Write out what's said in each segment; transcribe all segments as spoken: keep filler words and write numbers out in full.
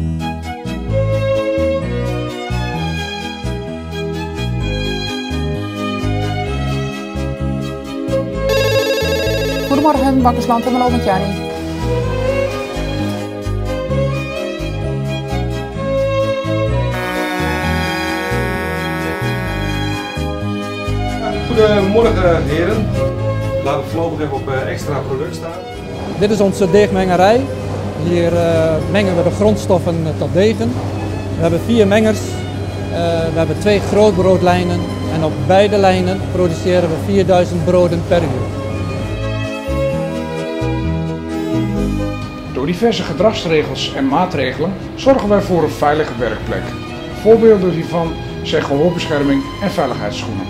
Goedemorgen, Bakkersland en met Jannie. Goedemorgen heren. Laten we voorlopig even op extra product staan. Dit is onze deegmengerij. Hier uh, mengen we de grondstoffen tot degen. We hebben vier mengers. Uh, we hebben twee grootbroodlijnen. En op beide lijnen produceren we vierduizend broden per uur. Door diverse gedragsregels en maatregelen zorgen wij voor een veilige werkplek. Voorbeelden hiervan zijn gehoorbescherming en veiligheidsschoenen.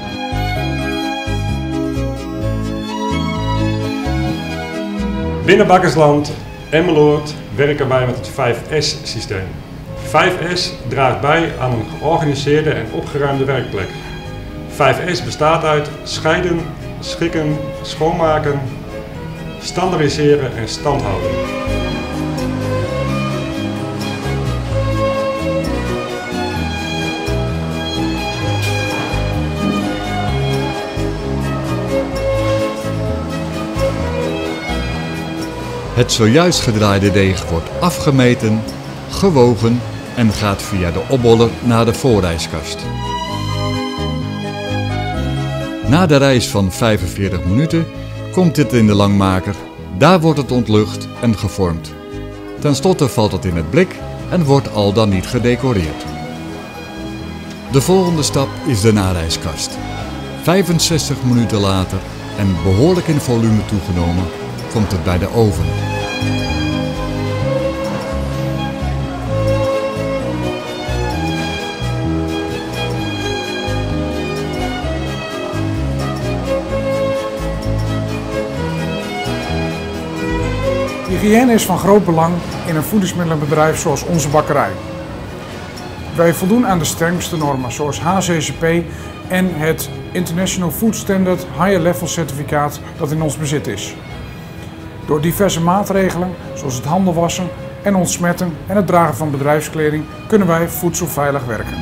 Binnen Bakkersland en Meloord werken wij met het vijf S systeem. vijf S draagt bij aan een georganiseerde en opgeruimde werkplek. vijf S bestaat uit scheiden, schikken, schoonmaken, standaardiseren en standhouden. Het zojuist gedraaide deeg wordt afgemeten, gewogen en gaat via de opboller naar de voorrijskast. Na de reis van vijfenveertig minuten komt dit in de langmaker. Daar wordt het ontlucht en gevormd. Ten slotte valt het in het blik en wordt al dan niet gedecoreerd. De volgende stap is de narijskast. vijfenzestig minuten later en behoorlijk in volume toegenomen komt het bij de oven. Hygiëne is van groot belang in een voedingsmiddelenbedrijf zoals onze bakkerij. Wij voldoen aan de strengste normen zoals H A C C P en het International Food Standard Higher Level certificaat dat in ons bezit is. Door diverse maatregelen zoals het handen wassen en ontsmetten en het dragen van bedrijfskleding kunnen wij voedselveilig werken.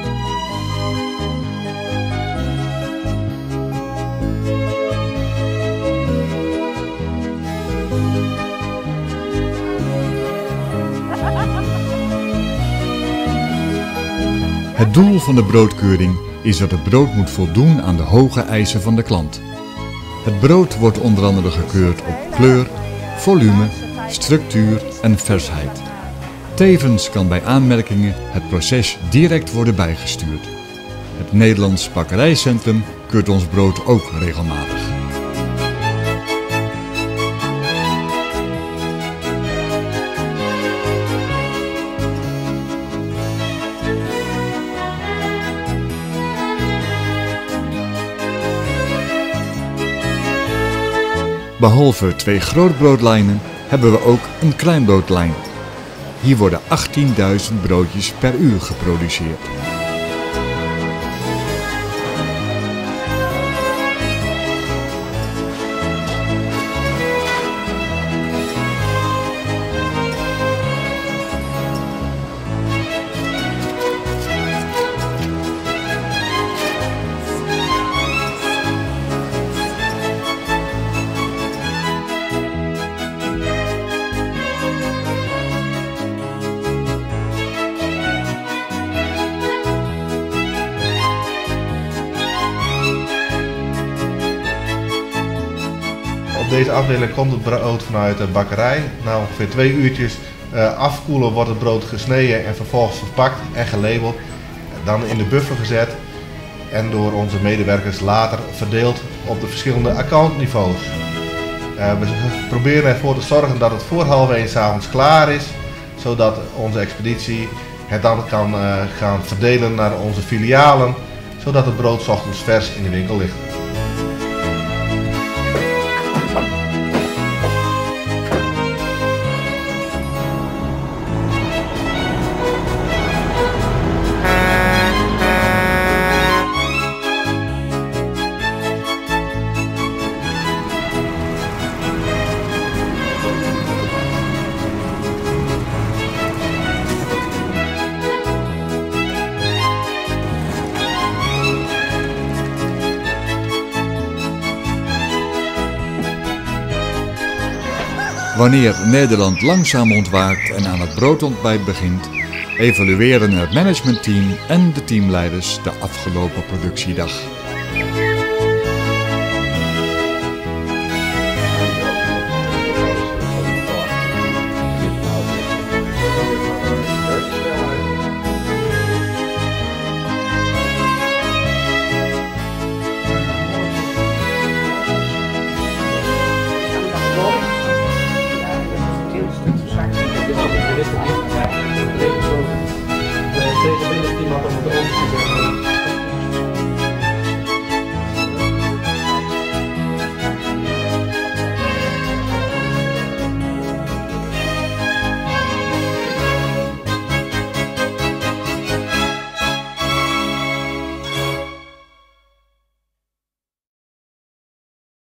Het doel van de broodkeuring is dat het brood moet voldoen aan de hoge eisen van de klant. Het brood wordt onder andere gekeurd op kleur, volume, structuur en versheid. Tevens kan bij aanmerkingen het proces direct worden bijgestuurd. Het Nederlands Bakkerijcentrum keurt ons brood ook regelmatig. Behalve twee grootbroodlijnen hebben we ook een kleinbroodlijn. Hier worden achttienduizend broodjes per uur geproduceerd. Op deze afdeling komt het brood vanuit de bakkerij. Na ongeveer twee uurtjes uh, afkoelen wordt het brood gesneden en vervolgens verpakt en gelabeld. Dan in de buffer gezet en door onze medewerkers later verdeeld op de verschillende accountniveaus. Uh, we proberen ervoor te zorgen dat het voor half één 's avonds klaar is, zodat onze expeditie het dan kan uh, gaan verdelen naar onze filialen, zodat het brood 's ochtends vers in de winkel ligt. Wanneer Nederland langzaam ontwaakt en aan het broodontbijt begint, evalueren het managementteam en de teamleiders de afgelopen productiedag.